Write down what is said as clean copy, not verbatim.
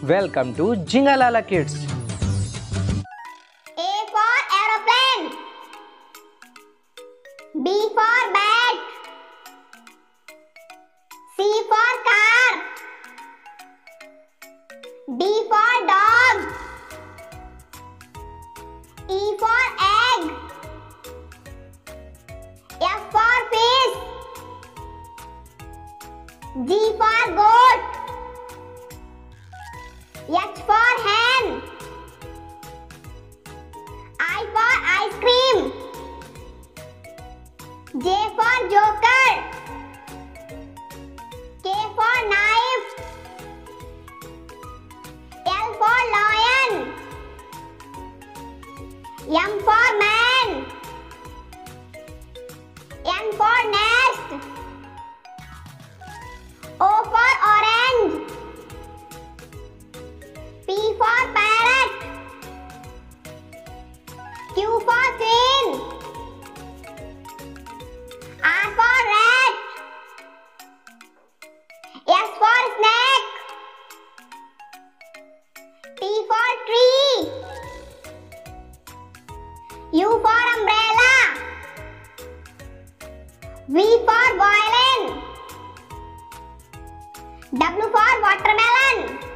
Welcome to Jingalala Kids. A for aeroplane. B for bat. C for car. D for dog. E for egg. F for fish. G for goat. H for hen. I for ice cream. J for joker. K for knife. L for lion. M for man. N for nest. O for orange. P for parrot. Q for queen. R for rat. S for snake. T for tree. U for umbrella. V for violin. W for watermelon.